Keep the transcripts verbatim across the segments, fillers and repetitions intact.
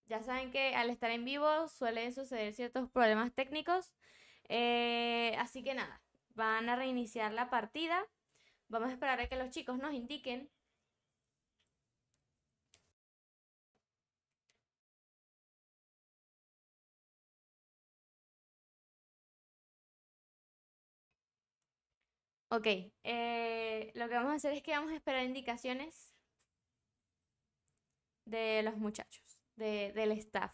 Ya saben que al estar en vivo suelen suceder ciertos problemas técnicos. Eh, así que nada, van a reiniciar la partida. Vamos a esperar a que los chicos nos indiquen. Ok, eh, lo que vamos a hacer es que vamos a esperar indicaciones de los muchachos, de, del staff.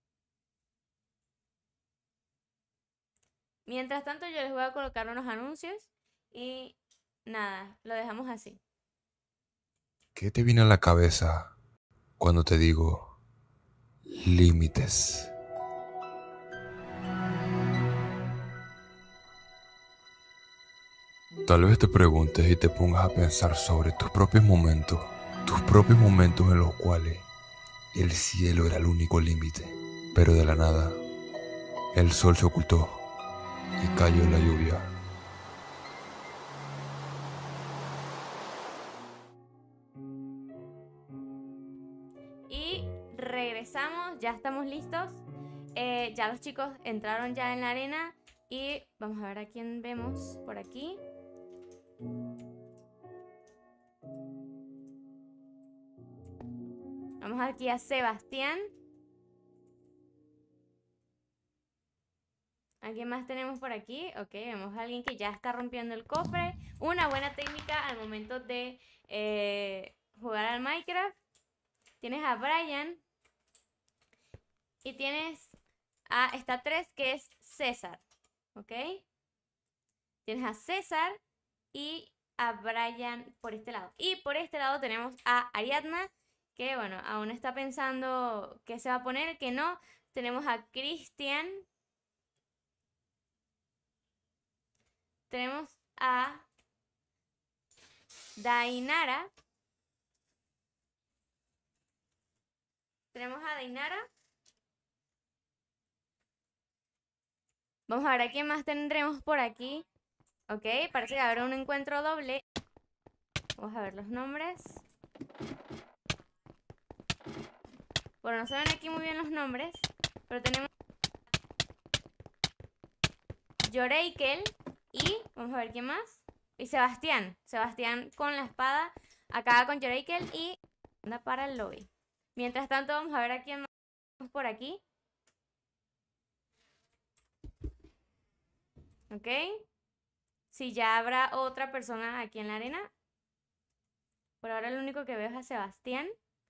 Mientras tanto, yo les voy a colocar unos anuncios y nada, lo dejamos así. ¿Qué te viene a la cabeza cuando te digo límites? Tal vez te preguntes y te pongas a pensar sobre tus propios momentos, tus propios momentos en los cuales el cielo era el único límite, pero de la nada el sol se ocultó y cayó la lluvia. Y regresamos, ya estamos listos. Eh, ya los chicos entraron ya en la arena y vamos a ver a quién vemos por aquí. Vamos aquí a Sebastián. ¿A quién más tenemos por aquí? Ok, vemos a alguien que ya está rompiendo el cofre. Una buena técnica al momento de eh, jugar al Minecraft. Tienes a Brian. Y tienes a esta tres que es César. ¿Ok? Tienes a César y a Brian por este lado. Y por este lado tenemos a Ariadna, que bueno, aún está pensando qué se va a poner, qué no. Tenemos a Cristian. Tenemos a Dainara. Tenemos a Dainara. Vamos a ver a quién más tendremos por aquí. Ok, parece que habrá un encuentro doble. Vamos a ver los nombres. Bueno, no se ven aquí muy bien los nombres, pero tenemos Yoreikel y vamos a ver quién más. Y Sebastián. Sebastián con la espada acaba con Yoreikel y anda para el lobby. Mientras tanto, vamos a ver a quién más por aquí. Ok. Si ya habrá otra persona aquí en la arena. Por ahora el único que veo es a Sebastián.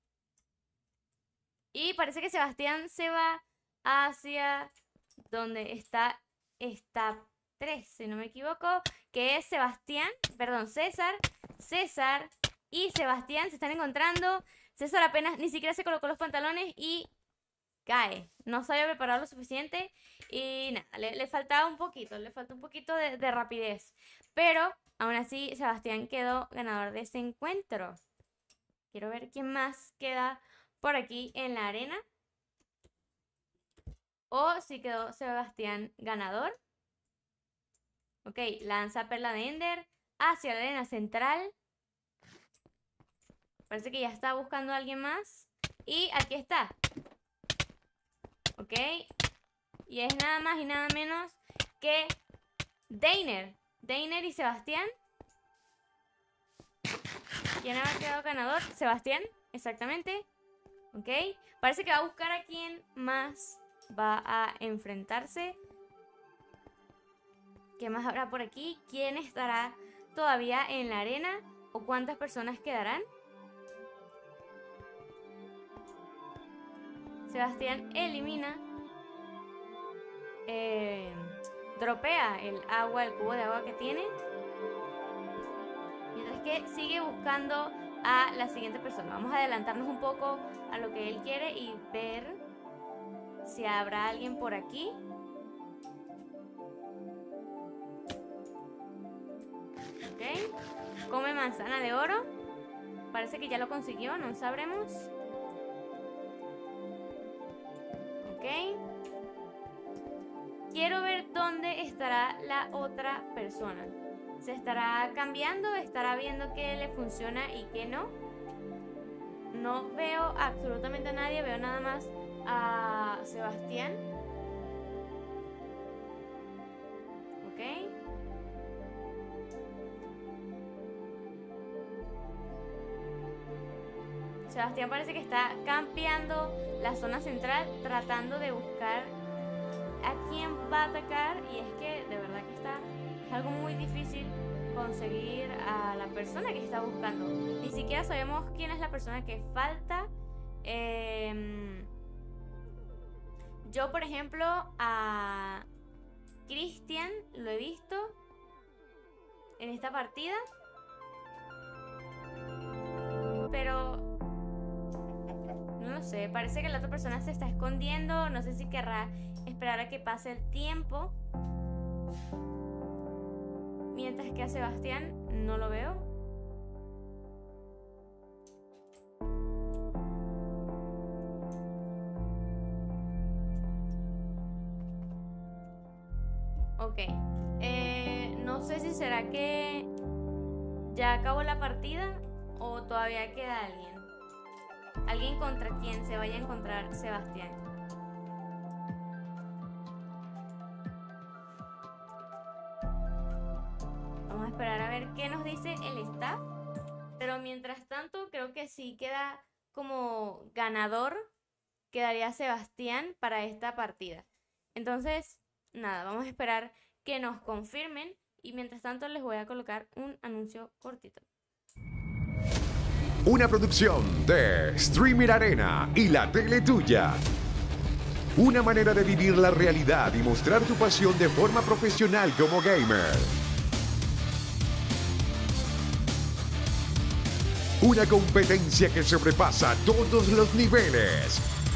Y parece que Sebastián se va hacia donde está esta tres, si no me equivoco, que es Sebastián, perdón, César, César y Sebastián se están encontrando. César apenas ni siquiera se colocó los pantalones y cae. No se había preparado lo suficiente y nada, le, le faltaba un poquito, le faltó un poquito de, de rapidez. Pero aún así Sebastián quedó ganador de este encuentro. Quiero ver quién más queda por aquí en la arena. O si quedó Sebastián ganador. Ok, lanza perla de Ender hacia la arena central. Parece que ya está buscando a alguien más. Y aquí está. Ok. Y es nada más y nada menos que Dainer. Dainer y Sebastián. ¿Quién habrá quedado ganador? Sebastián, exactamente. Ok. Parece que va a buscar a quién más va a enfrentarse. ¿Qué más habrá por aquí? ¿Quién estará todavía en la arena? ¿O cuántas personas quedarán? Sebastián elimina. Eh, dropea el agua, el cubo de agua que tiene. Mientras que sigue buscando a la siguiente persona. Vamos a adelantarnos un poco a lo que él quiere y ver si habrá alguien por aquí. Ok. Come manzana de oro. Parece que ya lo consiguió, no sabremos. Ok. Quiero ver dónde estará la otra persona. ¿Se estará cambiando? ¿Estará viendo qué le funciona y qué no? No veo absolutamente a nadie, veo nada más a Sebastián. Ok. Sebastián parece que está campeando la zona central, tratando de buscar a quién va a atacar. Y es que de verdad que está, es algo muy difícil conseguir a la persona que está buscando. Ni siquiera sabemos quién es la persona que falta. Eh, yo, por ejemplo, a Cristian lo he visto en esta partida, pero no lo sé, parece que la otra persona se está escondiendo. No sé si querrá esperar a que pase el tiempo. Mientras que a Sebastián no lo veo. Ok. Eh, no sé si será que ya acabó la partida o todavía queda alguien. Alguien contra quien se vaya a encontrar Sebastián. Vamos a esperar a ver qué nos dice el staff. Pero mientras tanto, creo que sí queda como ganador. Quedaría Sebastián para esta partida. Entonces, nada, vamos a esperar que nos confirmen. Y mientras tanto les voy a colocar un anuncio cortito. Una producción de Streamer Arena y la tele tuya. Una manera de vivir la realidad y mostrar tu pasión de forma profesional como gamer. Una competencia que sobrepasa todos los niveles.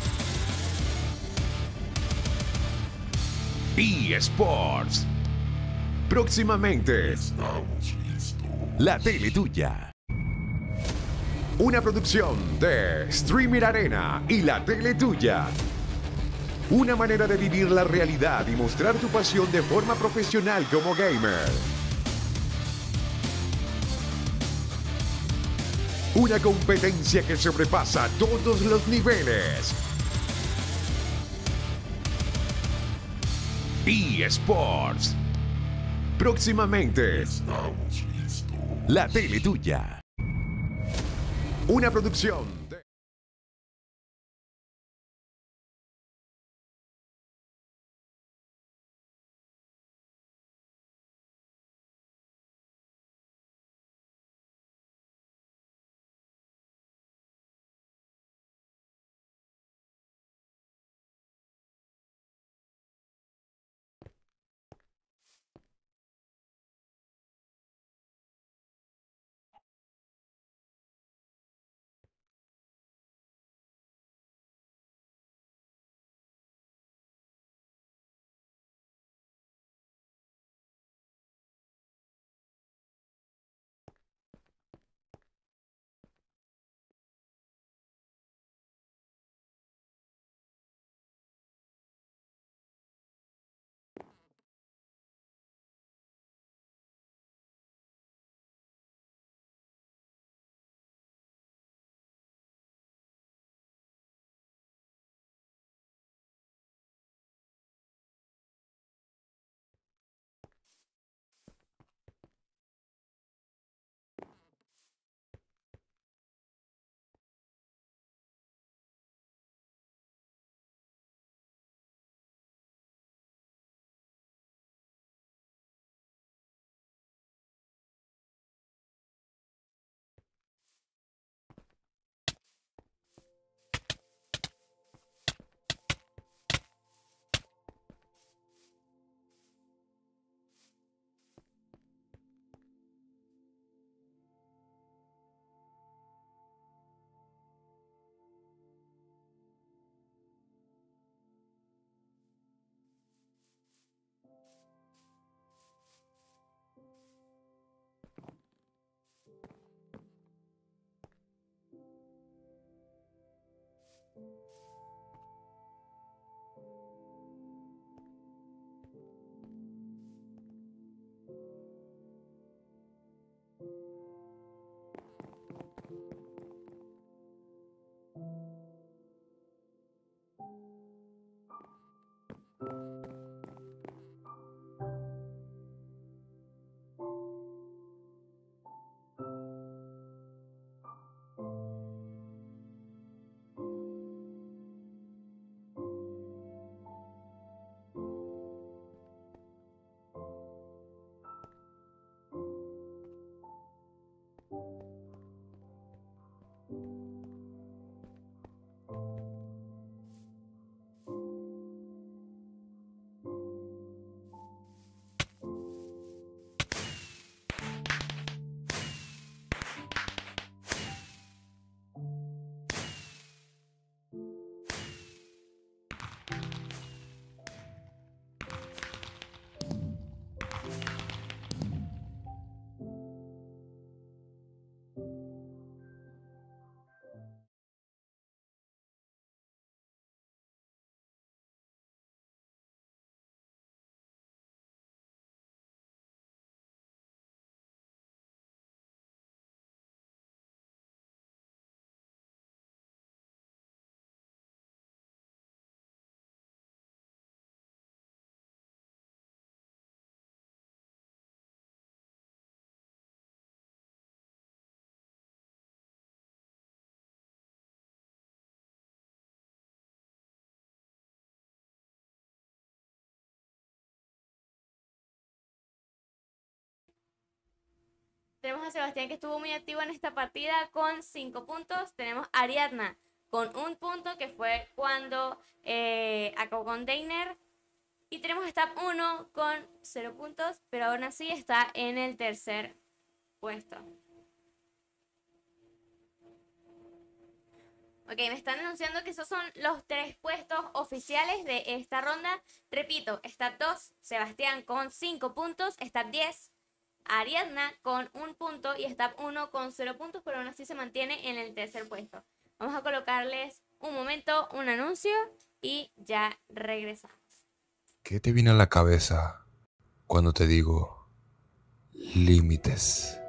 eSports. Próximamente. La tele tuya. Una producción de Streamer Arena y la tele tuya. Una manera de vivir la realidad y mostrar tu pasión de forma profesional como gamer. Una competencia que sobrepasa todos los niveles. eSports. Próximamente. La tele tuya. Una producción de... Tenemos a Sebastián que estuvo muy activo en esta partida con cinco puntos. Tenemos a Ariadna con un punto que fue cuando eh, acabó con Deiner. Y tenemos a Stab uno con cero puntos, pero aún así está en el tercer puesto. Ok, me están anunciando que esos son los tres puestos oficiales de esta ronda. Repito, Stab dos, Sebastián con cinco puntos, Stab diez, Ariadna con un punto y Stab uno con cero puntos, pero aún así se mantiene en el tercer puesto. Vamos a colocarles un momento, un anuncio y ya regresamos. ¿Qué te viene a la cabeza cuando te digo límites?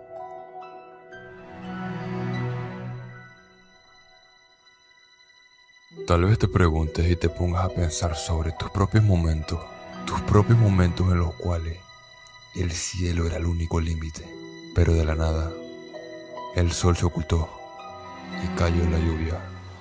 Tal vez te preguntes y te pongas a pensar sobre tus propios momentos, tus propios momentos en los cuales el cielo era el único límite, pero de la nada el sol se ocultó y cayó la lluvia.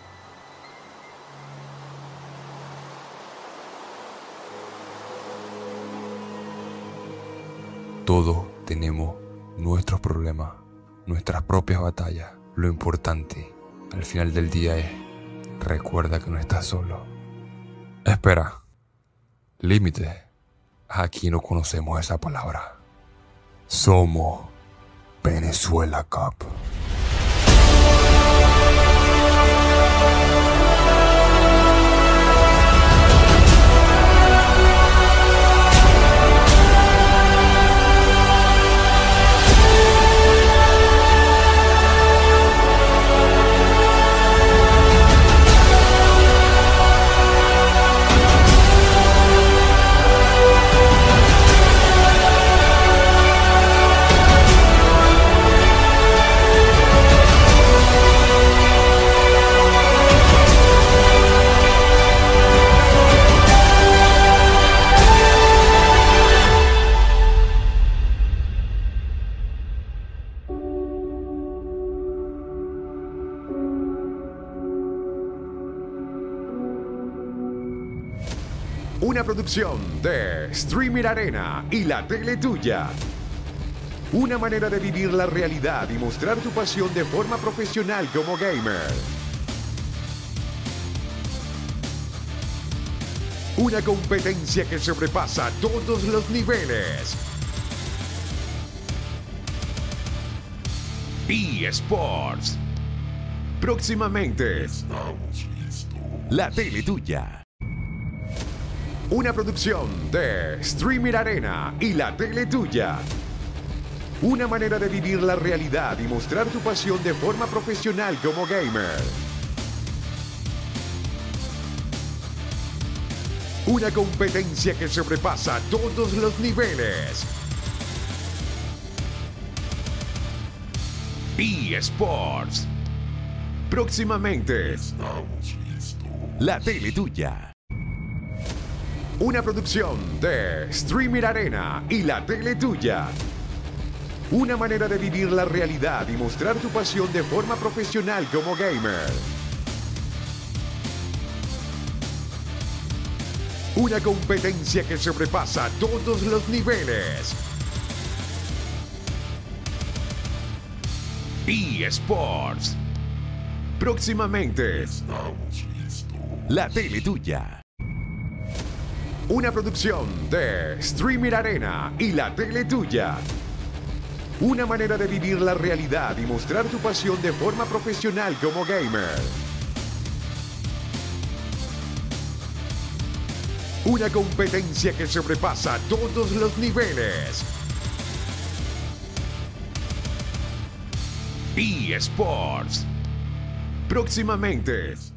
Todos tenemos nuestros problemas, nuestras propias batallas. Lo importante al final del día es: recuerda que no estás solo. Espera, límite. Aquí no conocemos esa palabra. Somos Venezuela Cup. Una producción de Streamer Arena y la tele tuya. Una manera de vivir la realidad y mostrar tu pasión de forma profesional como gamer. Una competencia que sobrepasa todos los niveles. eSports. Próximamente. La tele tuya. Una producción de Streamer Arena y la tele tuya. Una manera de vivir la realidad y mostrar tu pasión de forma profesional como gamer. Una competencia que sobrepasa todos los niveles. eSports. Próximamente. La tele tuya. Una producción de Streamer Arena y la tele tuya. Una manera de vivir la realidad y mostrar tu pasión de forma profesional como gamer. Una competencia que sobrepasa todos los niveles. eSports. Próximamente. La tele tuya. Una producción de Streamer Arena y la tele tuya. Una manera de vivir la realidad y mostrar tu pasión de forma profesional como gamer. Una competencia que sobrepasa todos los niveles. eSports. Próximamente.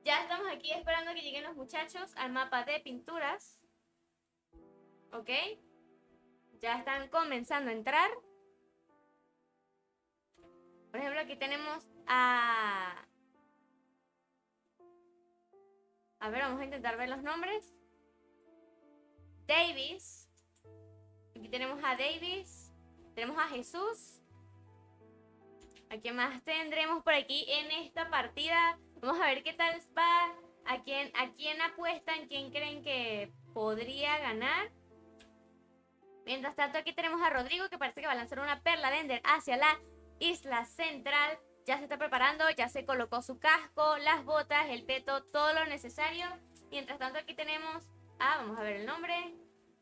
Ya estamos aquí esperando que lleguen los muchachos al mapa de pinturas. ¿Ok? Ya están comenzando a entrar. Por ejemplo, aquí tenemos a... A ver, vamos a intentar ver los nombres. Davis. Aquí tenemos a Davis. Tenemos a Jesús. ¿A quién más tendremos por aquí en esta partida? Vamos a ver qué tal va. ¿A quién, a quién apuestan? ¿Quién creen que podría ganar? Mientras tanto, aquí tenemos a Rodrigo, que parece que va a lanzar una perla de Ender hacia la isla central. Ya se está preparando, ya se colocó su casco, las botas, el peto, todo lo necesario. Mientras tanto, aquí tenemos a, vamos a ver el nombre,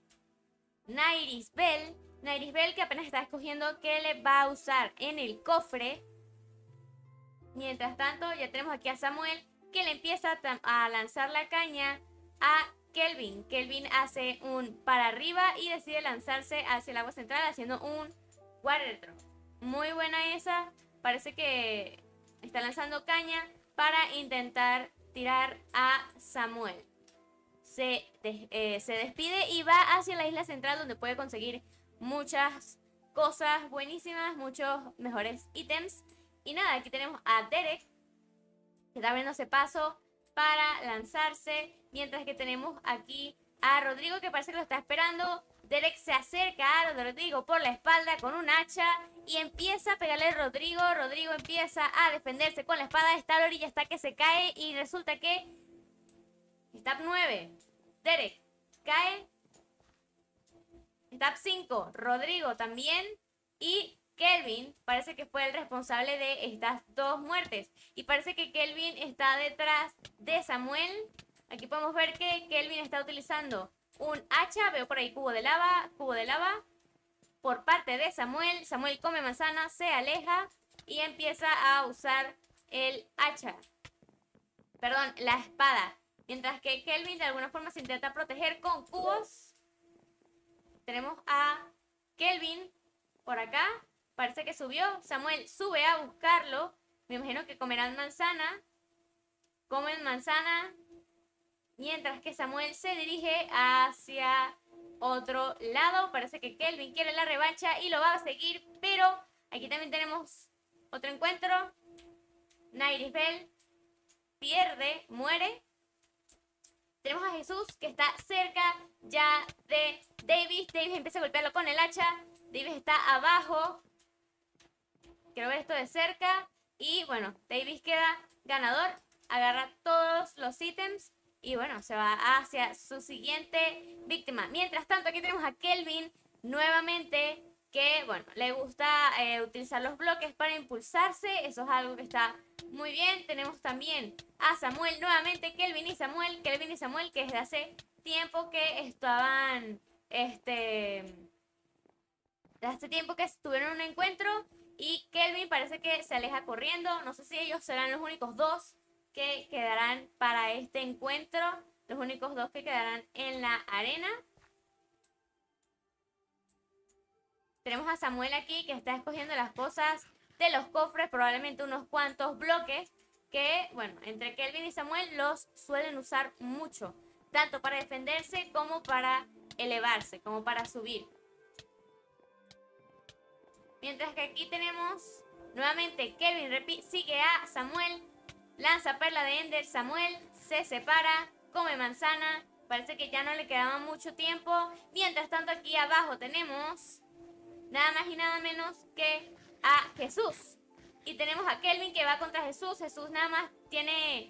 Nairis Bell. Nairis Bell, que apenas está escogiendo qué le va a usar en el cofre. Mientras tanto, ya tenemos aquí a Samuel, que le empieza a lanzar la caña a Kelvin. Kelvin hace un para arriba y decide lanzarse hacia el agua central haciendo un water drop. Muy buena esa. Parece que está lanzando caña para intentar tirar a Samuel. Se, de, eh, se despide y va hacia la isla central, donde puede conseguir muchas cosas buenísimas, muchos mejores ítems. Y nada, aquí tenemos a Derek, que está abriéndose paso para lanzarse. Mientras que tenemos aquí a Rodrigo, que parece que lo está esperando. Derek se acerca a Rodrigo por la espalda con un hacha y empieza a pegarle a Rodrigo. Rodrigo empieza a defenderse con la espada. Está a la orilla hasta que se cae y resulta que... Stab nueve. Derek cae. Stab cinco. Rodrigo también. Y Kelvin parece que fue el responsable de estas dos muertes. Y parece que Kelvin está detrás de Samuel. Aquí podemos ver que Kelvin está utilizando un hacha. Veo por ahí cubo de lava, cubo de lava. Por parte de Samuel. Samuel come manzana, se aleja y empieza a usar el hacha. Perdón, la espada. Mientras que Kelvin de alguna forma se intenta proteger con cubos. Tenemos a Kelvin por acá. Parece que subió. Samuel sube a buscarlo. Me imagino que comerán manzana. Comen manzana. Mientras que Samuel se dirige hacia otro lado. Parece que Kelvin quiere la revancha y lo va a seguir. Pero aquí también tenemos otro encuentro. Nairis Bell pierde, muere. Tenemos a Jesús, que está cerca ya de Davis. Davis empieza a golpearlo con el hacha. Davis está abajo. Quiero ver esto de cerca. Y bueno, Davis queda ganador. Agarra todos los ítems. Y bueno, se va hacia su siguiente víctima. Mientras tanto, aquí tenemos a Kelvin nuevamente, que bueno, le gusta eh, utilizar los bloques para impulsarse. Eso es algo que está muy bien. Tenemos también a Samuel nuevamente. Kelvin y Samuel. Kelvin y Samuel, que desde hace tiempo que estaban... Este... Desde hace tiempo que tuvieron un encuentro. Y Kelvin parece que se aleja corriendo. No sé si ellos serán los únicos dos que quedarán para este encuentro. Los únicos dos que quedarán en la arena. Tenemos a Samuel aquí, que está escogiendo las cosas de los cofres. Probablemente unos cuantos bloques que, bueno, entre Kelvin y Samuel los suelen usar mucho. Tanto para defenderse como para elevarse, como para subir. Mientras que aquí tenemos nuevamente Kelvin sigue a Samuel. Lanza perla de Ender. Samuel se separa. Come manzana. Parece que ya no le quedaba mucho tiempo. Mientras tanto, aquí abajo tenemos nada más y nada menos que a Jesús. Y tenemos a Kelvin, que va contra Jesús. Jesús nada más tiene...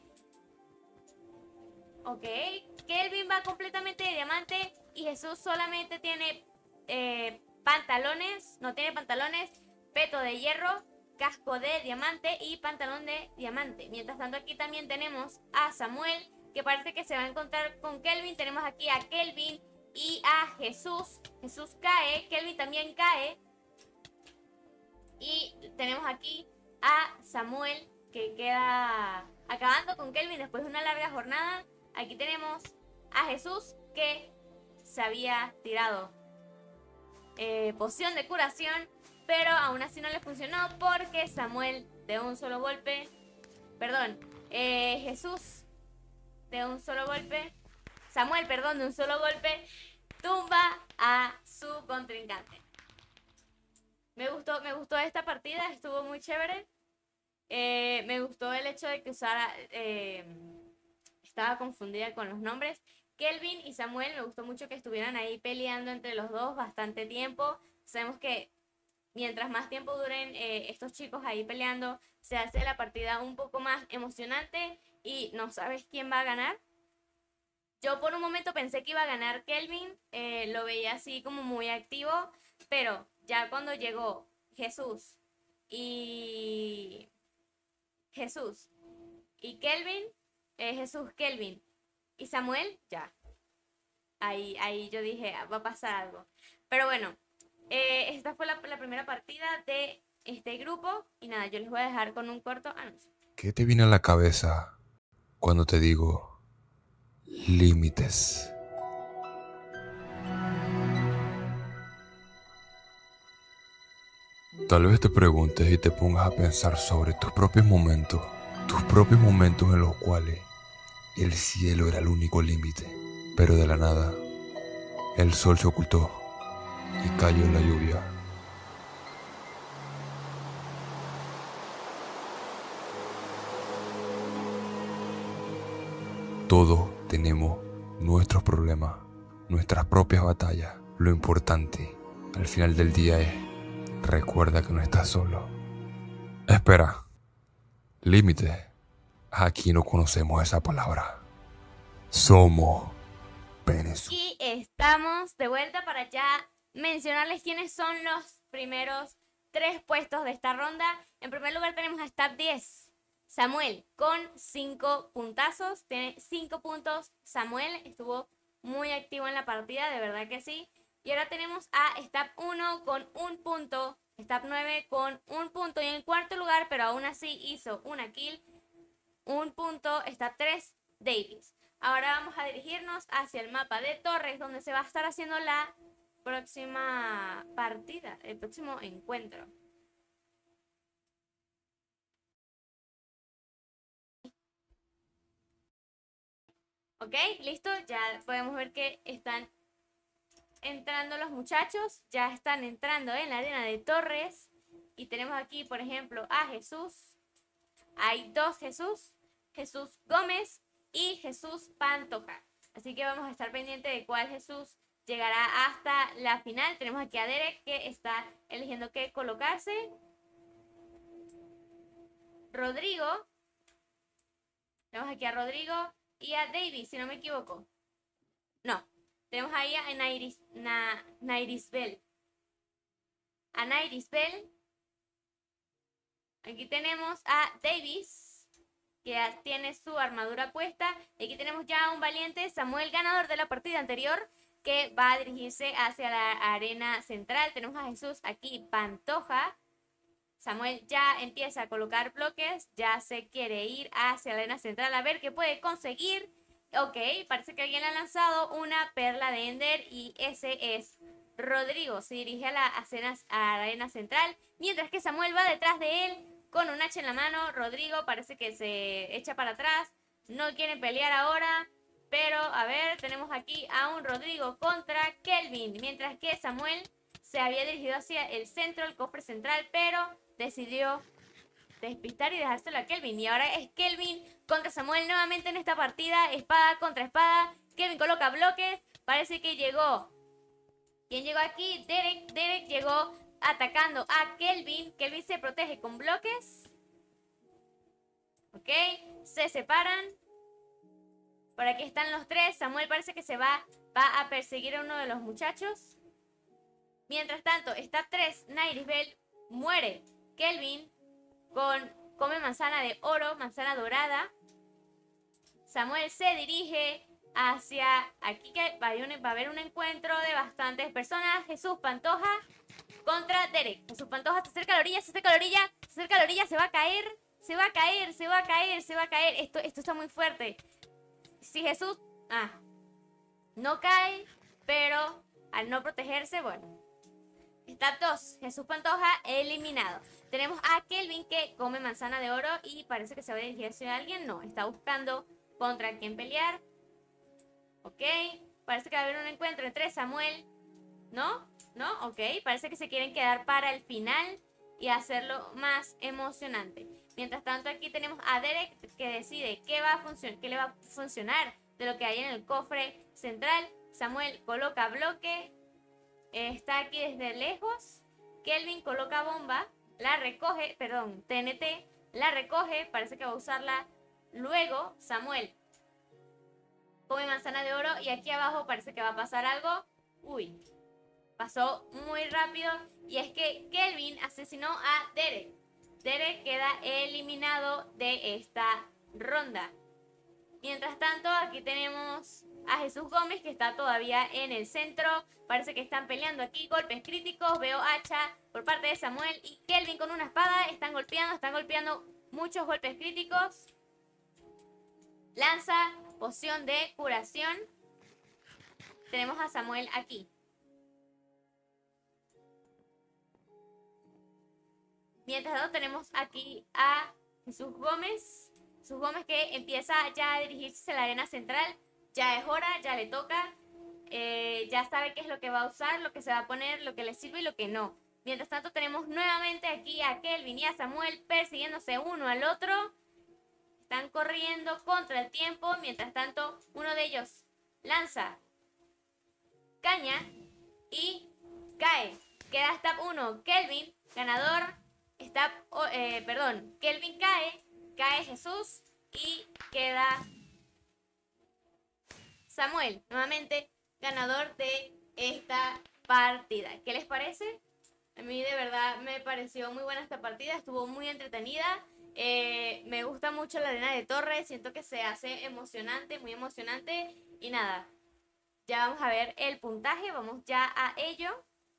Ok. Kelvin va completamente de diamante. Y Jesús solamente tiene eh, pantalones. No tiene pantalones. Peto de hierro. Casco de diamante y pantalón de diamante. Mientras tanto, aquí también tenemos a Samuel, que parece que se va a encontrar con Kelvin. Tenemos aquí a Kelvin y a Jesús. Jesús cae, Kelvin también cae. Y tenemos aquí a Samuel, que queda acabando con Kelvin después de una larga jornada. Aquí tenemos a Jesús, que se había tirado eh, poción de curación, pero aún así no le funcionó porque Samuel de un solo golpe, perdón, eh, Jesús de un solo golpe, Samuel, perdón, de un solo golpe, tumba a su contrincante. Me gustó, me gustó esta partida, estuvo muy chévere. Eh, me gustó el hecho de que usara, eh, estaba confundida con los nombres. Kelvin y Samuel, me gustó mucho que estuvieran ahí peleando entre los dos bastante tiempo. Sabemos que mientras más tiempo duren eh, estos chicos ahí peleando, se hace la partida un poco más emocionante y no sabes quién va a ganar. Yo por un momento pensé que iba a ganar Kelvin, eh, lo veía así como muy activo, pero ya cuando llegó Jesús y Jesús y Kelvin, eh, Jesús, Kelvin y Samuel, ya. Ahí, ahí yo dije, ah, va a pasar algo. Pero bueno, eh, esta fue la, la primera partida de este grupo. Y nada, yo les voy a dejar con un corto anuncio. ¿Qué te viene a la cabeza cuando te digo límites? Tal vez te preguntes y te pongas a pensar sobre tus propios momentos, tus propios momentos en los cuales el cielo era el único límite, pero de la nada el sol se ocultó y cayó la lluvia. Todos tenemos nuestros problemas, nuestras propias batallas. Lo importante al final del día es: recuerda que no estás solo. Espera, límite. Aquí no conocemos esa palabra. Somos penes. Y estamos de vuelta para ya mencionarles quiénes son los primeros tres puestos de esta ronda. En primer lugar tenemos a Stab diez. Samuel con cinco puntazos. Tiene cinco puntos. Samuel estuvo muy activo en la partida, de verdad que sí. Y ahora tenemos a Stab uno con un punto. Stab nueve con un punto. Y en cuarto lugar, pero aún así hizo una kill, un punto, Stab tres, Davis. Ahora vamos a dirigirnos hacia el mapa de Torres, donde se va a estar haciendo la próxima partida, el próximo encuentro. Ok, listo, ya podemos ver que están entrando los muchachos, ya están entrando en la arena de Torres. Y tenemos aquí, por ejemplo, a Jesús. Hay dos Jesús, Jesús Gómez y Jesús Pantoja. Así que vamos a estar pendientes de cuál Jesús llegará hasta la final. Tenemos aquí a Derek, que está eligiendo qué colocarse. Rodrigo. Tenemos aquí a Rodrigo y a David, si no me equivoco. No, tenemos ahí a Nairis, Na, Nairisbel. A Nairisbel. Aquí tenemos a Davis, que ya tiene su armadura puesta. Y aquí tenemos ya a un valiente, Samuel, ganador de la partida anterior, que va a dirigirse hacia la arena central. Tenemos a Jesús aquí, Pantoja. Samuel ya empieza a colocar bloques, ya se quiere ir hacia la arena central a ver qué puede conseguir. Ok, parece que alguien le ha lanzado una perla de Ender y ese es Rodrigo. Se dirige a la, a la arena central, mientras que Samuel va detrás de él con un hacha en la mano. Rodrigo parece que se echa para atrás, no quiere pelear ahora, pero a ver, tenemos aquí a un Rodrigo contra Kelvin, mientras que Samuel se había dirigido hacia el centro, el cofre central, pero decidió despistar y dejárselo a Kelvin. Y ahora es Kelvin contra Samuel nuevamente en esta partida, espada contra espada. Kelvin coloca bloques, parece que llegó. ¿Quién llegó aquí? Derek. Derek llegó atacando a Kelvin. Kelvin se protege con bloques. Ok, se separan. Por aquí están los tres. Samuel parece que se va, va a perseguir a uno de los muchachos. Mientras tanto, está tres. Nairisbel muere. Kelvin con, come manzana de oro, manzana dorada. Samuel se dirige hacia aquí, que va a, un, va a haber un encuentro de bastantes personas. Jesús Pantoja contra Derek. Jesús Pantoja se acerca a la orilla, se acerca a la orilla, se acerca a la orilla, se va a caer, se va a caer, se va a caer, se va a caer. Esto, esto está muy fuerte. Si Jesús ah, no cae, pero al no protegerse, bueno. Está dos. Jesús Pantoja eliminado. Tenemos a Kelvin que come manzana de oro y parece que se va a dirigir hacia alguien. No, está buscando contra quién pelear. Ok, parece que va a haber un encuentro entre Samuel. ¿No? ¿No? Ok, parece que se quieren quedar para el final y hacerlo más emocionante. Mientras tanto, aquí tenemos a Derek que decide qué, va a funcionar, qué le va a funcionar de lo que hay en el cofre central. Samuel coloca bloque, eh, está aquí desde lejos. Kelvin coloca bomba, la recoge, perdón, T N T, la recoge, parece que va a usarla luego. Samuel come manzana de oro y aquí abajo parece que va a pasar algo. Uy, pasó muy rápido y es que Kelvin asesinó a Derek. Derek queda eliminado de esta ronda. Mientras tanto, aquí tenemos a Jesús Gómez que está todavía en el centro. Parece que están peleando aquí, golpes críticos. Veo hacha por parte de Samuel y Kelvin con una espada. Están golpeando, están golpeando muchos golpes críticos. Lanza poción de curación. Tenemos a Samuel aquí. Mientras tanto tenemos aquí a Jesús Gómez. Jesús Gómez que empieza ya a dirigirse a la arena central. Ya es hora, ya le toca. Eh, ya sabe qué es lo que va a usar, lo que se va a poner, lo que le sirve y lo que no. Mientras tanto tenemos nuevamente aquí a Kelvin y a Samuel persiguiéndose uno al otro. Están corriendo contra el tiempo. Mientras tanto uno de ellos lanza caña y cae. Queda Stab uno. Kelvin, ganador. Stab, oh, eh, perdón. Kelvin cae. Cae Jesús. Y queda Samuel, nuevamente ganador de esta partida. ¿Qué les parece? A mí de verdad me pareció muy buena esta partida. Estuvo muy entretenida. Eh, me gusta mucho la arena de torre. Siento que se hace emocionante, muy emocionante. Y nada, ya vamos a ver el puntaje. Vamos ya a ello.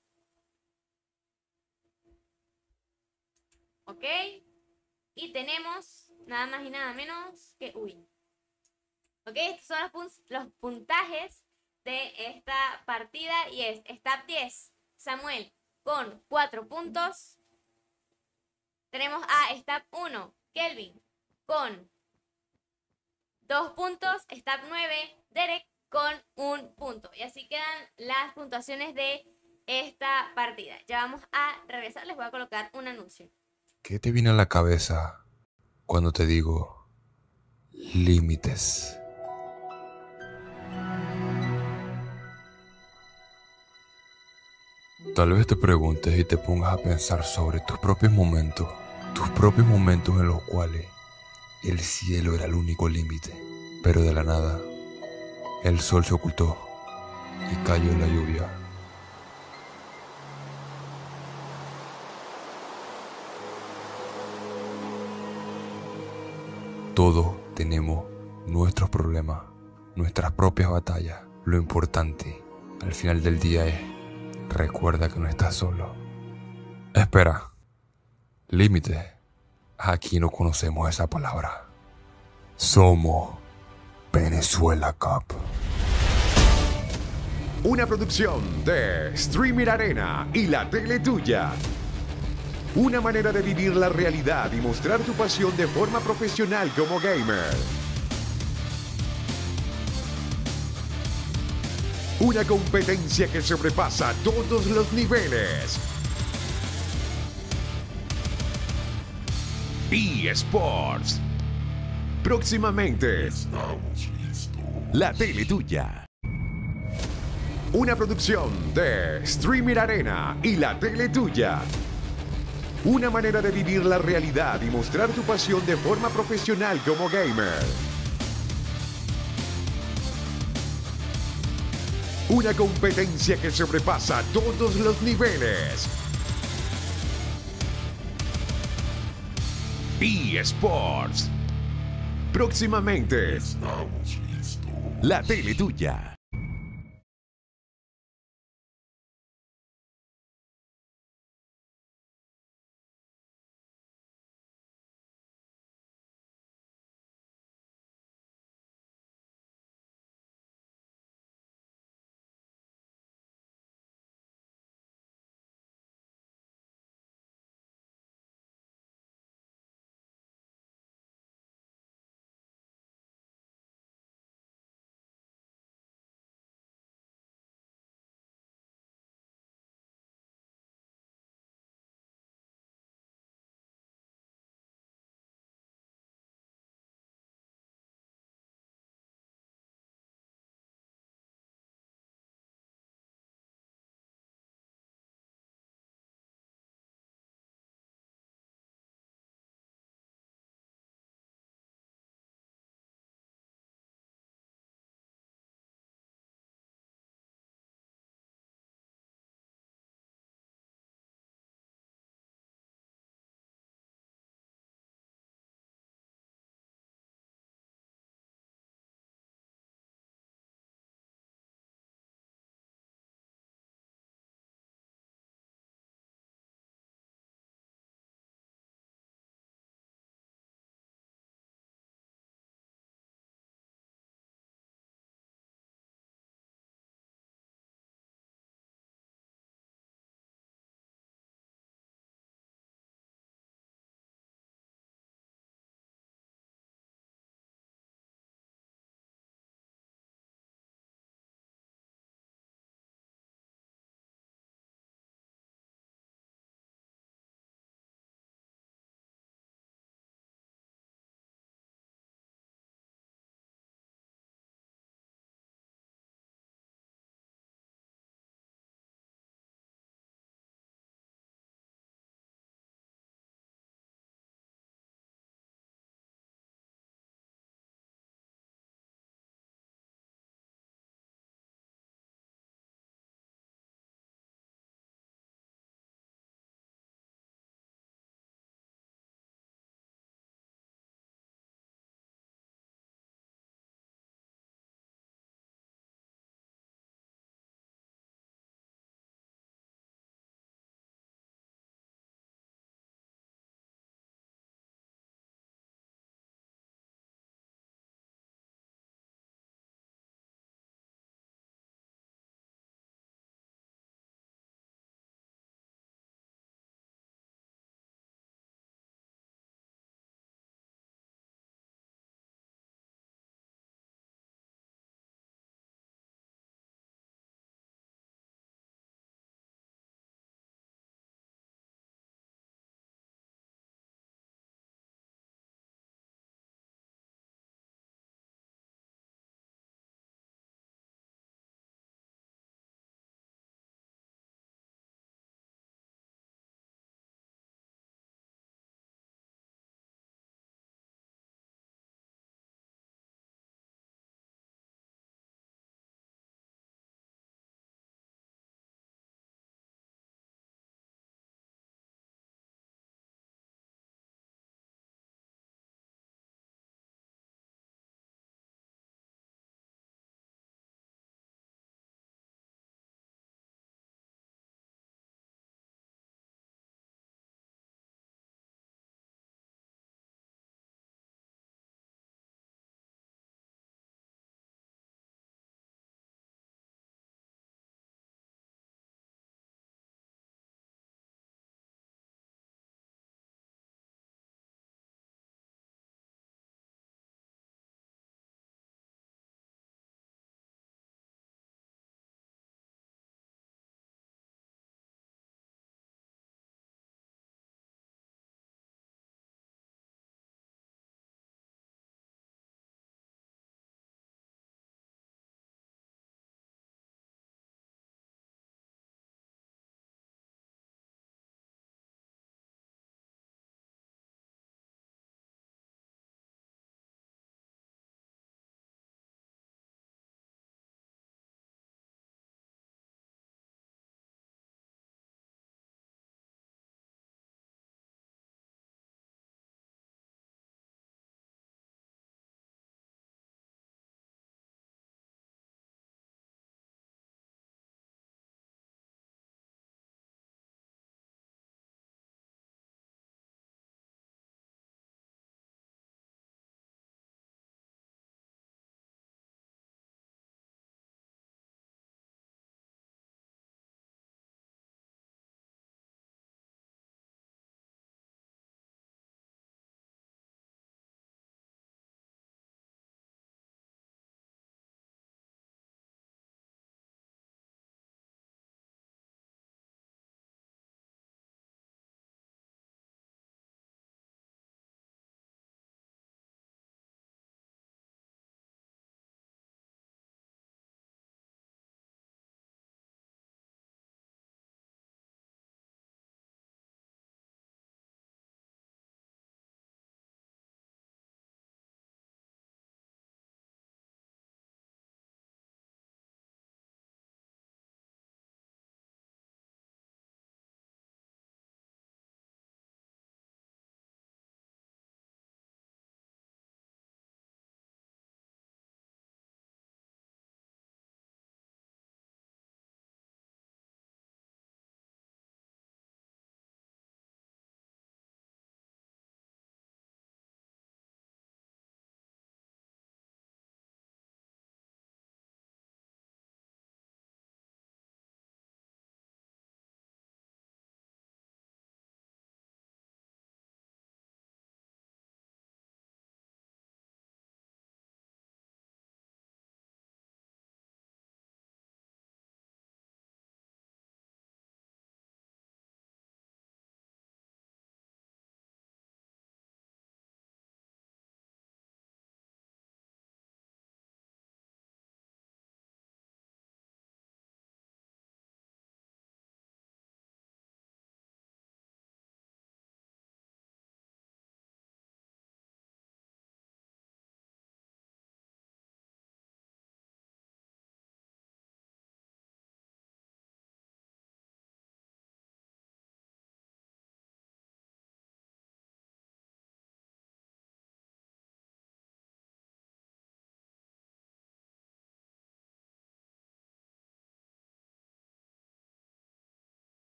Ok. Y tenemos nada más y nada menos que... Uy. Ok, estos son los, pun los puntajes de esta partida. Y es Stab diez, Samuel con cuatro puntos. Tenemos a Stab uno, Kelvin con dos puntos. Stab nueve, Derek con un punto. Y así quedan las puntuaciones de esta partida. Ya vamos a regresar, les voy a colocar un anuncio. ¿Qué te viene a la cabeza cuando te digo límites? Tal vez te preguntes y te pongas a pensar sobre tus propios momentos, tus propios momentos en los cuales el cielo era el único límite, pero de la nada el sol se ocultó y cayó la lluvia. Todos tenemos nuestros problemas, nuestras propias batallas. Lo importante al final del día es: recuerda que no estás solo. Espera, límite. Aquí no conocemos esa palabra. Somos Venezuela Cup. Una producción de Streamer Arena y la tele tuya. Una manera de vivir la realidad y mostrar tu pasión de forma profesional como gamer. Una competencia que sobrepasa todos los niveles. eSports. Próximamente. La tele tuya. Una producción de Streamer Arena y la tele tuya. Una manera de vivir la realidad y mostrar tu pasión de forma profesional como gamer. Una competencia que sobrepasa todos los niveles. eSports. Próximamente. La tele tuya.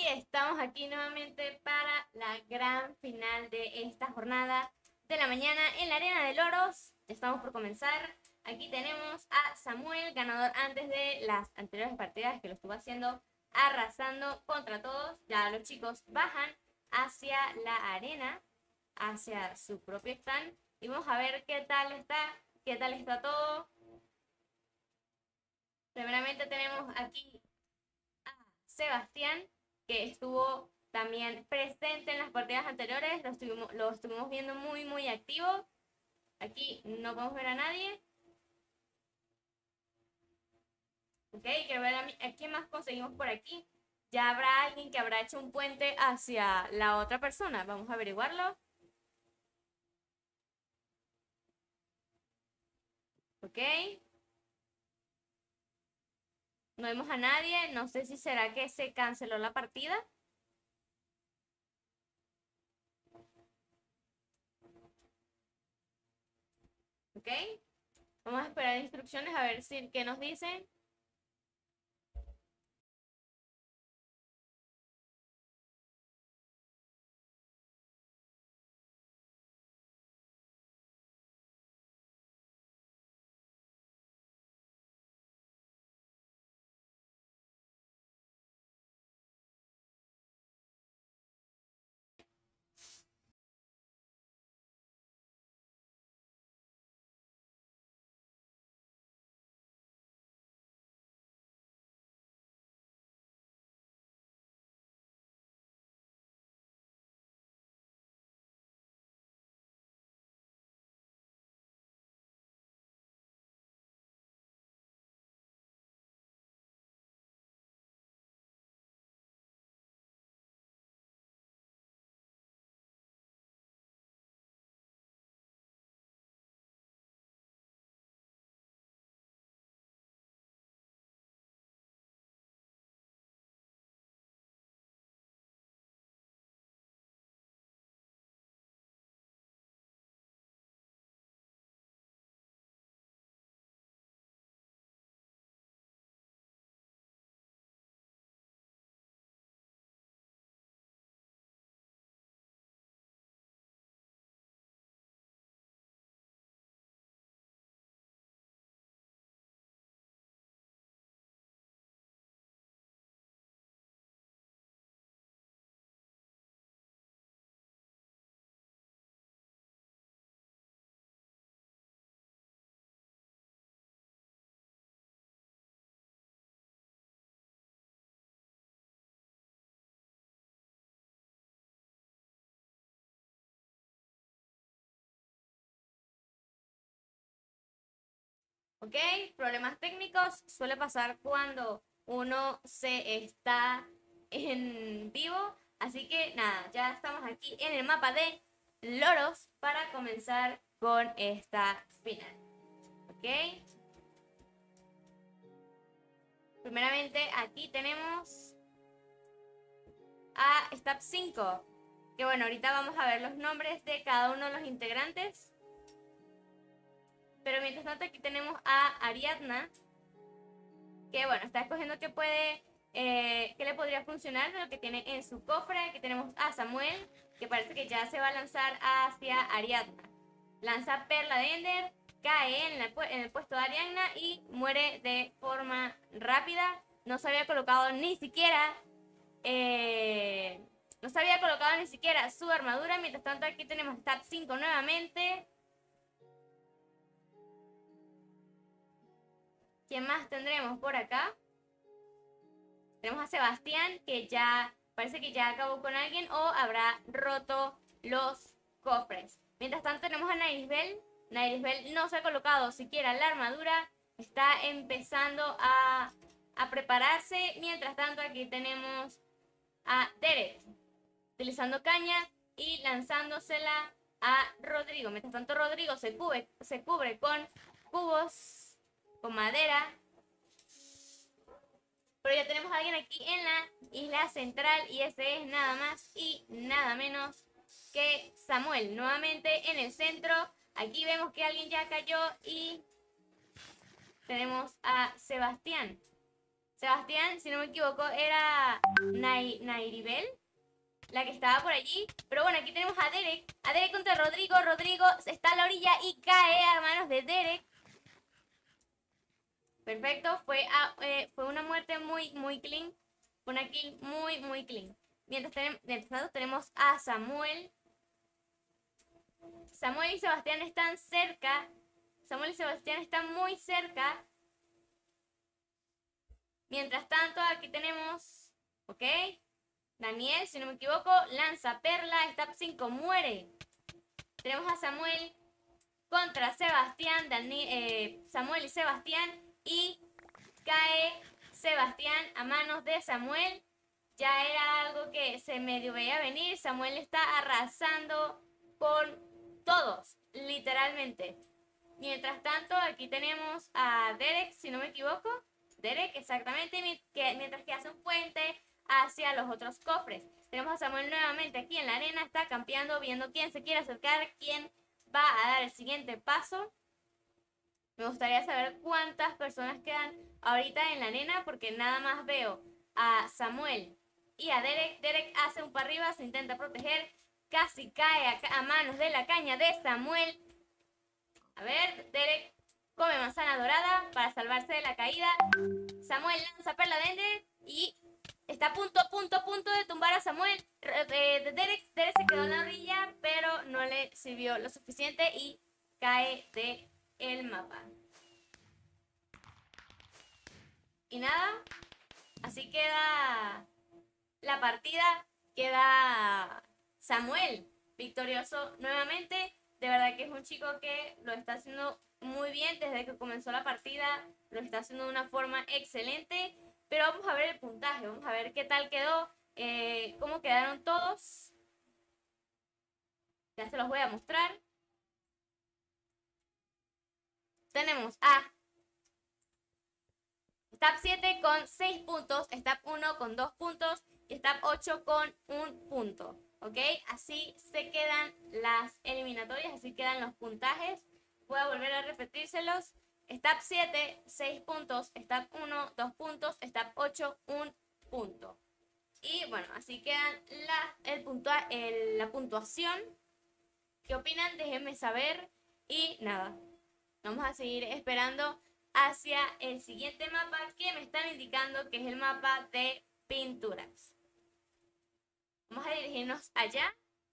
estamos aquí nuevamente para la gran final de esta jornada de la mañana en la Arena de Loros. Ya estamos por comenzar. Aquí tenemos a Samuel, ganador antes de las anteriores partidas que lo estuvo haciendo, arrasando contra todos. Ya los chicos bajan hacia la arena, hacia su propio stand. Y vamos a ver qué tal está, qué tal está todo. Primeramente tenemos aquí a Sebastián, que estuvo también presente en las partidas anteriores. Lo estuvimos, lo estuvimos viendo muy, muy activo. Aquí no podemos ver a nadie. Ok, quiero ver a, mí, a quién más conseguimos por aquí. Ya habrá alguien que habrá hecho un puente hacia la otra persona. Vamos a averiguarlo. Ok. No vemos a nadie. No sé si será que se canceló la partida. Ok. Vamos a esperar instrucciones a ver si qué nos dicen. Ok, problemas técnicos suele pasar cuando uno se está en vivo. Así que nada, ya estamos aquí en el mapa de Loros para comenzar con esta final. Ok. Primeramente aquí tenemos a Stab cinco. Que bueno, ahorita vamos a ver los nombres de cada uno de los integrantes. Pero mientras tanto aquí tenemos a Ariadna, que bueno, está escogiendo qué puede, eh, qué le podría funcionar de lo que tiene en su cofre. Aquí tenemos a Samuel, que parece que ya se va a lanzar hacia Ariadna. Lanza Perla de Ender, cae en, la, en el puesto de Ariadna y muere de forma rápida. No se había colocado ni siquiera, eh, no se había colocado ni siquiera su armadura. Mientras tanto aquí tenemos Stab cinco nuevamente. ¿Quién más tendremos por acá? Tenemos a Sebastián, que ya parece que ya acabó con alguien o habrá roto los cofres. Mientras tanto tenemos a Nairisbel. Nairisbel no se ha colocado siquiera la armadura. Está empezando a, a prepararse. Mientras tanto aquí tenemos a Derek, utilizando caña y lanzándosela a Rodrigo. Mientras tanto Rodrigo se cubre, se cubre con cubos, con madera. Pero ya tenemos a alguien aquí en la isla central y ese es nada más y nada menos que Samuel. Nuevamente en el centro. Aquí vemos que alguien ya cayó y tenemos a Sebastián. Sebastián, si no me equivoco, era Nai Nairibel, la que estaba por allí. Pero bueno, aquí tenemos a Derek. A Derek contra Rodrigo. Rodrigo está a la orilla y cae a manos de Derek. Perfecto. Fue, a, eh, fue una muerte muy, muy clean. Fue una kill muy, muy clean. Mientras, ten, mientras tanto tenemos a Samuel. Samuel y Sebastián están cerca. Samuel y Sebastián están muy cerca. Mientras tanto, aquí tenemos, ok, Daniel, si no me equivoco, lanza perla, Stab cinco muere. Tenemos a Samuel contra Sebastián, Dani, eh, Samuel y Sebastián, y cae Sebastián a manos de Samuel. Ya era algo que se medio veía venir. Samuel está arrasando con todos, literalmente. Mientras tanto, aquí tenemos a Derek, si no me equivoco. Derek, exactamente, mientras que hace un puente hacia los otros cofres. Tenemos a Samuel nuevamente aquí en la arena, está campeando, viendo quién se quiere acercar, quién va a dar el siguiente paso. Me gustaría saber cuántas personas quedan ahorita en la arena, porque nada más veo a Samuel y a Derek. Derek hace un para arriba, se intenta proteger, casi cae a, a manos de la caña de Samuel. A ver, Derek come manzana dorada para salvarse de la caída. Samuel lanza perla de Ender y está a punto, punto, punto de tumbar a Samuel. Eh, Derek, Derek se quedó en la orilla, pero no le sirvió lo suficiente y cae de el mapa. Y nada, así queda la partida. Queda Samuel victorioso nuevamente. De verdad que es un chico que lo está haciendo muy bien desde que comenzó la partida. Lo está haciendo de una forma excelente. Pero vamos a ver el puntaje. Vamos a ver qué tal quedó. Eh, cómo quedaron todos. Ya se los voy a mostrar. Tenemos a Stab siete con seis puntos. Stab uno con dos puntos. Y Stab ocho con un punto. ¿Ok? Así se quedan las eliminatorias. Así quedan los puntajes. Voy a volver a repetírselos. Stab siete, seis puntos. Stab uno, dos puntos. Stab ocho, un punto. Y bueno, así quedan la, el puntua, el, la puntuación. ¿Qué opinan? Déjenme saber. Y nada, vamos a seguir esperando hacia el siguiente mapa que me están indicando que es el mapa de pinturas. Vamos a dirigirnos allá.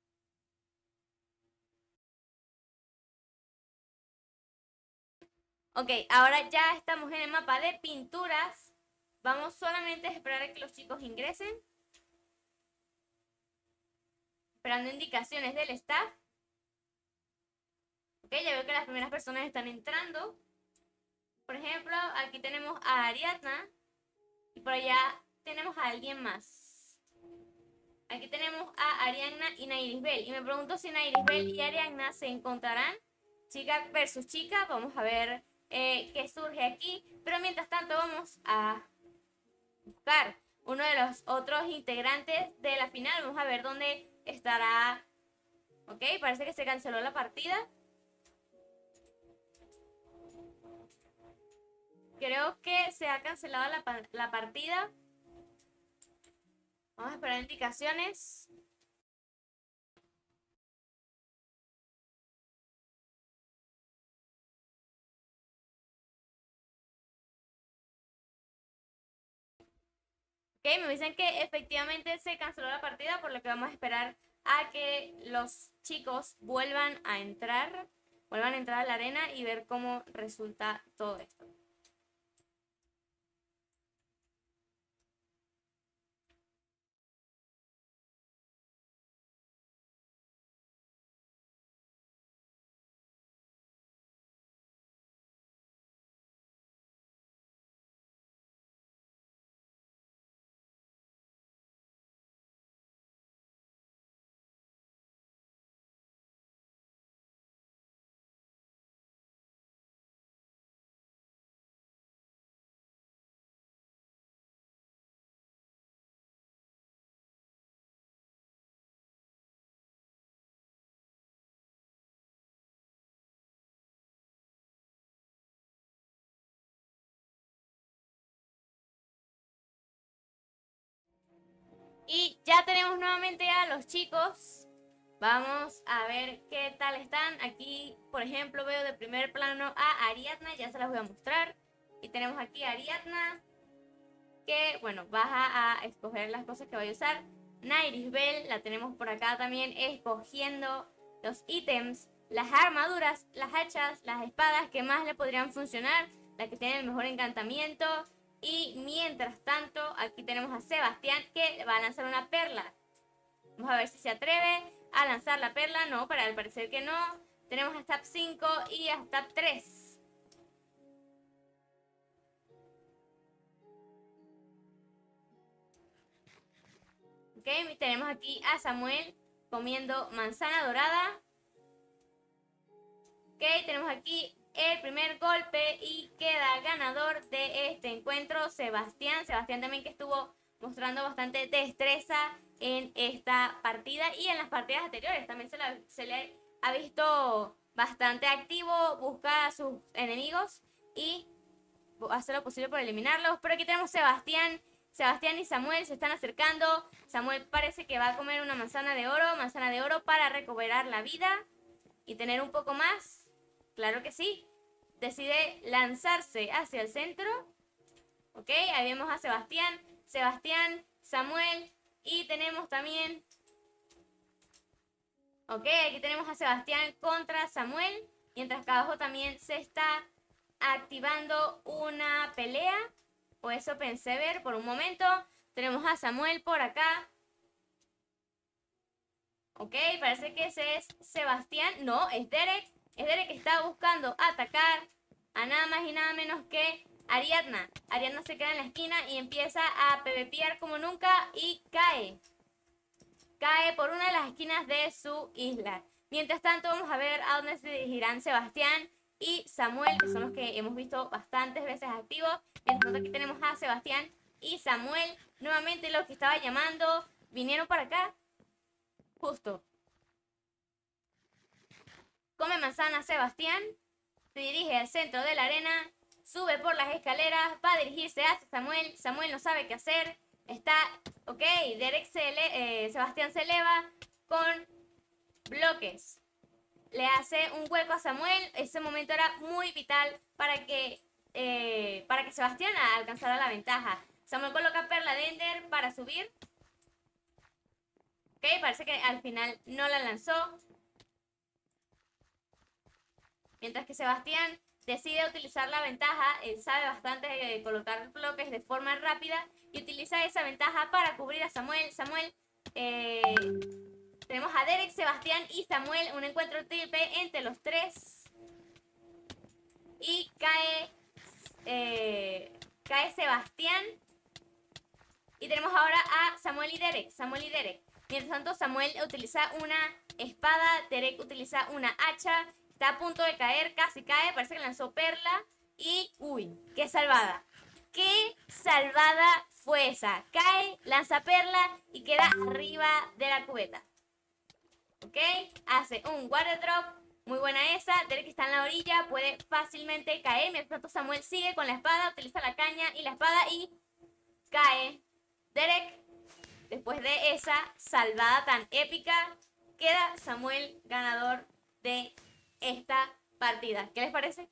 Ok, ahora ya estamos en el mapa de pinturas. Vamos solamente a esperar a que los chicos ingresen. Esperando indicaciones del staff. Ok, ya veo que las primeras personas están entrando. Por ejemplo, aquí tenemos a Ariadna. Y por allá tenemos a alguien más. Aquí tenemos a Ariadna y Nairisbel. Y me pregunto si Nairisbel y Ariadna se encontrarán. Chica versus chica. Vamos a ver eh, qué surge aquí. Pero mientras tanto vamos a buscar uno de los otros integrantes de la final. Vamos a ver dónde estará. Ok, parece que se canceló la partida. Creo que se ha cancelado la, la partida. Vamos a esperar indicaciones. Ok, me dicen que efectivamente se canceló la partida, por lo que vamos a esperar a que los chicos vuelvan a entrar, vuelvan a entrar a la arena y ver cómo resulta todo esto. Y ya tenemos nuevamente a los chicos. Vamos a ver qué tal están. Aquí, por ejemplo, veo de primer plano a Ariadna. Ya se las voy a mostrar. Y tenemos aquí a Ariadna, que, bueno, vas a, a escoger las cosas que voy a usar. Nairis Bell, la tenemos por acá también, escogiendo los ítems, las armaduras, las hachas, las espadas que más le podrían funcionar, la que tiene el mejor encantamiento. Y mientras tanto, aquí tenemos a Sebastián, que va a lanzar una perla. Vamos a ver si se atreve a lanzar la perla. No, para al parecer que no. Tenemos a Stab cinco y a Stab tres. Ok, tenemos aquí a Samuel comiendo manzana dorada. Ok, tenemos aquí el primer golpe y queda ganador de este encuentro Sebastián. Sebastián también, que estuvo mostrando bastante destreza en esta partida y en las partidas anteriores. También se, la, se le ha visto bastante activo, busca a sus enemigos y hace lo posible por eliminarlos. Pero aquí tenemos Sebastián. Sebastián y Samuel se están acercando. Samuel parece que va a comer una manzana de oro, manzana de oro para recuperar la vida y tener un poco más. Claro que sí. Decide lanzarse hacia el centro. Ok, ahí vemos a Sebastián. Sebastián, Samuel y tenemos también... Ok, aquí tenemos a Sebastián contra Samuel. Mientras que abajo también se está activando una pelea. O eso pensé ver por un momento. Tenemos a Samuel por acá. Ok, parece que ese es Sebastián. No, es Derek. Es Derek que está buscando atacar a nada más y nada menos que Ariadna. Ariadna se queda en la esquina y empieza a PvPear como nunca y cae. Cae por una de las esquinas de su isla. Mientras tanto, vamos a ver a dónde se dirigirán Sebastián y Samuel, que son los que hemos visto bastantes veces activos. Mientras tanto, aquí tenemos a Sebastián y Samuel. Nuevamente los que estaba llamando vinieron para acá. Justo. Come manzana Sebastián. Se dirige al centro de la arena. Sube por las escaleras. Va a dirigirse hacia Samuel. Samuel no sabe qué hacer. Está... Ok, Derek se ele eh, Sebastián se eleva con bloques. Le hace un hueco a Samuel. Ese momento era muy vital para que, eh, para que Sebastián alcanzara la ventaja. Samuel coloca perla de Ender para subir. Ok, parece que al final no la lanzó. Mientras que Sebastián decide utilizar la ventaja. Él sabe bastante de colocar bloques de forma rápida y utiliza esa ventaja para cubrir a Samuel. Samuel, eh, tenemos a Derek, Sebastián y Samuel. Un encuentro triple entre los tres. Y cae, eh, cae Sebastián. Y tenemos ahora a Samuel y Derek. Samuel y Derek. Mientras tanto, Samuel utiliza una espada. Derek utiliza una hacha. Está a punto de caer, casi cae, parece que lanzó perla y... ¡Uy! ¡Qué salvada! ¡Qué salvada fue esa! Cae, lanza perla y queda arriba de la cubeta. ¿Ok? Hace un water drop. Muy buena esa. Derek está en la orilla, puede fácilmente caer. Mientras tanto, Samuel sigue con la espada, utiliza la caña y la espada y... cae. Derek, después de esa salvada tan épica, queda Samuel ganador de esta partida. ¿Qué les parece?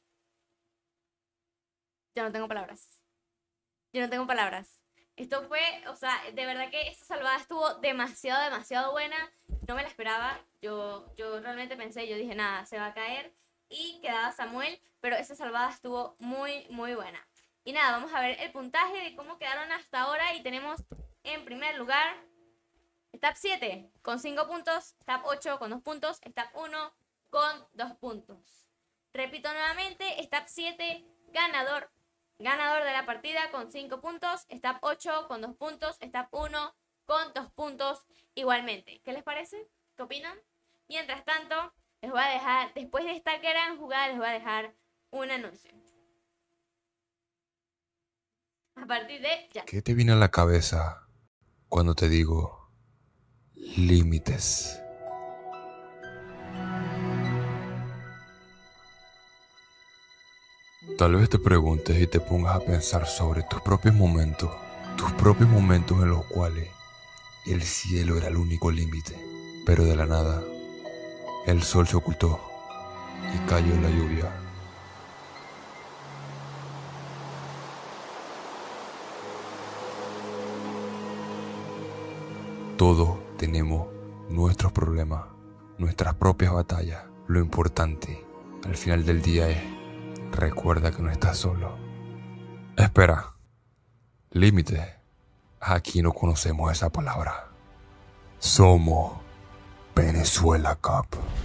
Yo no tengo palabras. Yo no tengo palabras. Esto fue, o sea, de verdad que esta salvada estuvo demasiado, demasiado buena. No me la esperaba. Yo, yo realmente pensé, yo dije, nada, se va a caer. Y quedaba Samuel, pero esa salvada estuvo muy, muy buena. Y nada, vamos a ver el puntaje de cómo quedaron hasta ahora. Y tenemos en primer lugar Stab siete con cinco puntos, Stab ocho con dos puntos, Stab uno con dos puntos. Repito nuevamente, Stab siete, ganador, ganador de la partida con cinco puntos, Stab ocho con dos puntos, Stab uno con dos puntos igualmente. ¿Qué les parece? ¿Qué opinan? Mientras tanto, les voy a dejar, después de esta gran jugada, les voy a dejar un anuncio. A partir de ya. ¿Qué te viene a la cabeza cuando te digo límites? Tal vez te preguntes y te pongas a pensar sobre tus propios momentos, tus propios momentos en los cuales el cielo era el único límite. Pero de la nada, el sol se ocultó y cayó la lluvia. Todos tenemos nuestros problemas, nuestras propias batallas. Lo importante al final del día es, recuerda que no estás solo. Espera, límite. Aquí no conocemos esa palabra. Somos Venezuela Cup.